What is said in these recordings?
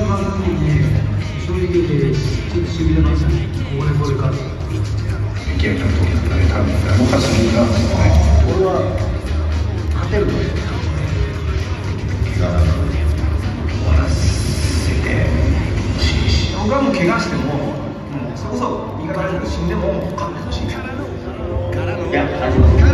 番組に正直言ってちょっとしびれましたね。これかゲームの時だったら多分誰も勝ちにいかんですよね。 俺は勝てると思う。 終わらせてほしいし、 僕はもう怪我しても、それこそ言い方悪いけど死んでも勝ってほしい。 いや、大丈夫。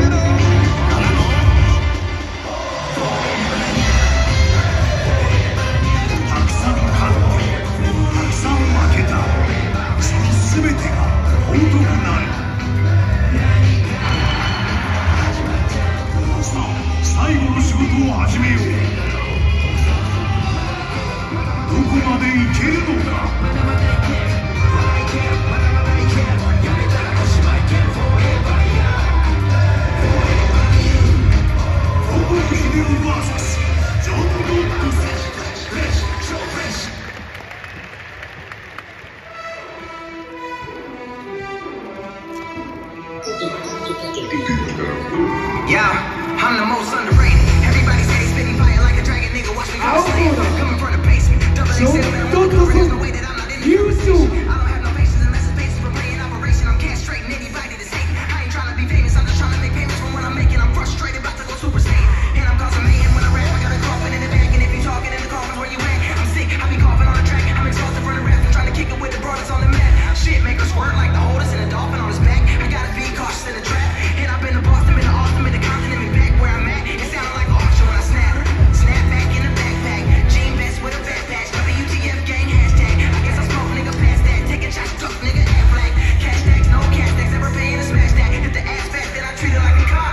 最後の仕事を始めよう。どこまでいけるのか。オブ・ヒデオ VS ジョン・ロックス。 I'm the most underrated. Everybody say they spitting fire like a dragon, nigga. Watch me go to sleep. Coming from the basement. Double XL, man. There's no way that I'm not in the basement. I don't have no patience unless it's basis for playing operation. I'm castrating anybody that's hating. I ain't trying to be famous. I'm just trying to make payments from what I'm making. I'm frustrated, about to go super saiyan. And I'm causing mayhem when I rap. I got a coffin in the back, and if you talking in the coffin, where you at? I'm sick. I be coughing on the track. I'm exhausted from the rap. I'm trying to kick it with the brothers on the mat. Shit, make her squirt like the oldest and a dolphin on his back. I gotta be cautious in the trap. And I've been to Boston, been to Austin, been to Compton, and been back where I'm at. It sounded like an auction when I snap. Snap back in the backpack. Jean vest with a bad patch. WTF gang hashtag. I guess I smoke, nigga, past that. Taking shots, tough, nigga, act black. Cash stacks, no cash stacks. Ever paying to smash that. Hit the ass fat, then I treat it like a cop.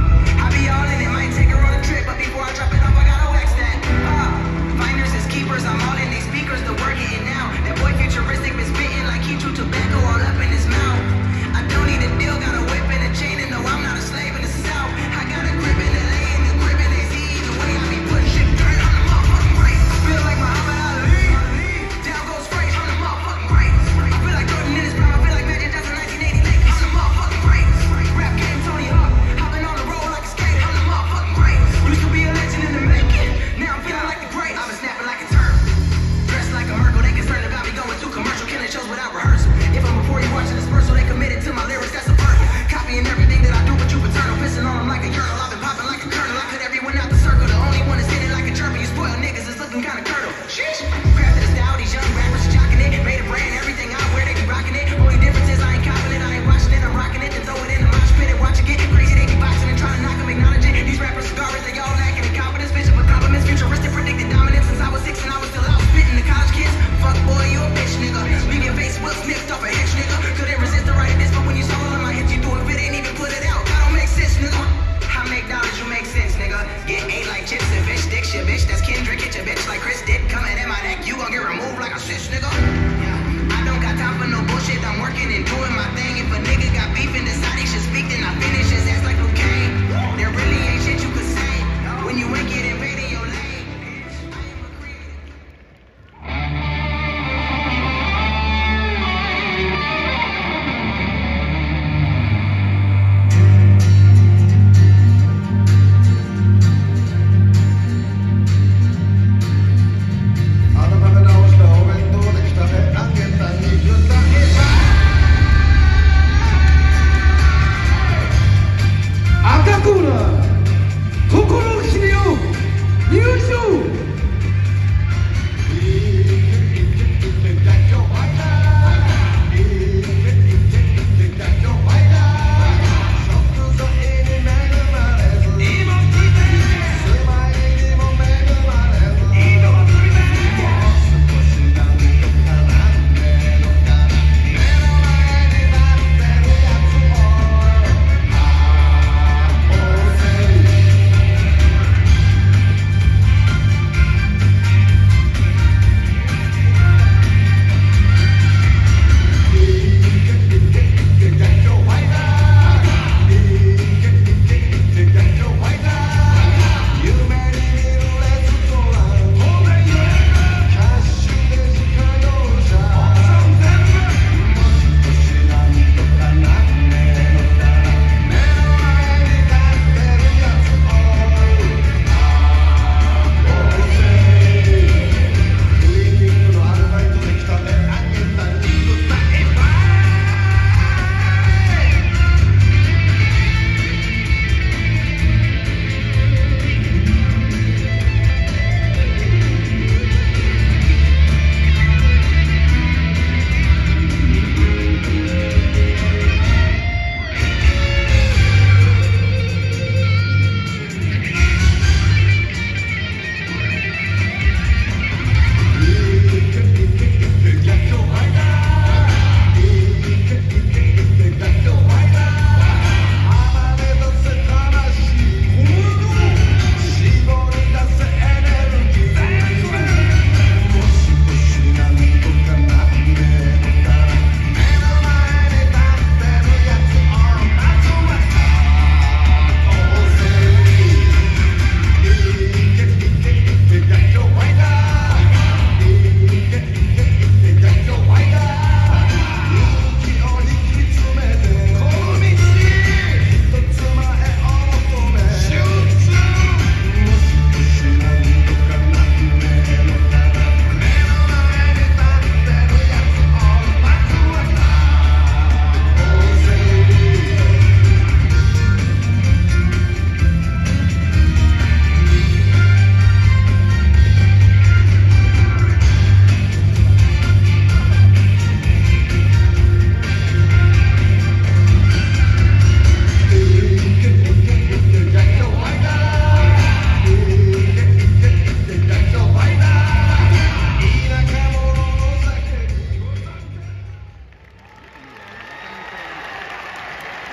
I be all in it, might take her on a trip, but before I drop it off, I gotta wax that. Finders is keepers, I'm all in they speakers. The word getting now. That boy futuristic been spitting like he chew tobacco all up in his mouth. I don't need a deal, got a whip and a chain, and no, I'm not a slave in the South. I got a grip in LA and the grip in AZ. The way I be putting shit dirt on the motherfucking right. I feel like Muhammad Ali. Down goes Frazier on the motherfucking right. I feel like Jordan in his prime. I feel like Magic Johnson 1980 Lakers on the motherfucking right. Rap game Tony Hawk, hopping on the road like a skater on the motherfucking right. Used to be a legend in the making, now I'm feeling like the great. I've been snapping like a turtle, dressed like a Merkle. They concerned about me going to commercial, killing shows without rehearsal. If I'm before you watching this verse, so they committed to my lyrics, that's a verdict. Copying everything that I do, but you paternal, pissing on them like a urinal. I've been popping like a kernel. I cut everyone out the circle. The only one that's hitting like a chirpy. You spoiled niggas, it's looking kinda curdle. Sheesh. Crafted a style, these young rappers jocking it. Made a brand, everything I wear, they be rocking it. Only difference is I ain't copping it, I ain't watching it, I'm rocking it. Then throw it in the mosh pit and watch it get crazy. They be boxing and trying to knock them, acknowledge it. These rappers are garbage, they all lacking in confidence. Vision for compliments, futuristic, predicted dominance. Since I was 6 and I was still out spitting the college kids. Fuck boy, you a bitch, nigga. Leave your face well sniffed off a hitch, nigga. Couldn't resist the right of this, but when you saw all of my hits, you do it, fit ain't even put it out. That don't make sense, nigga. I make dollars, you make sense, nigga. Get ate like chips and fish, dick shit, bitch. That's Kendrick, hit your bitch like Chris did. Coming at my neck, you gon' get removed like a sis, nigga. Yeah, I don't got time for no bullshit. I'm working and doing my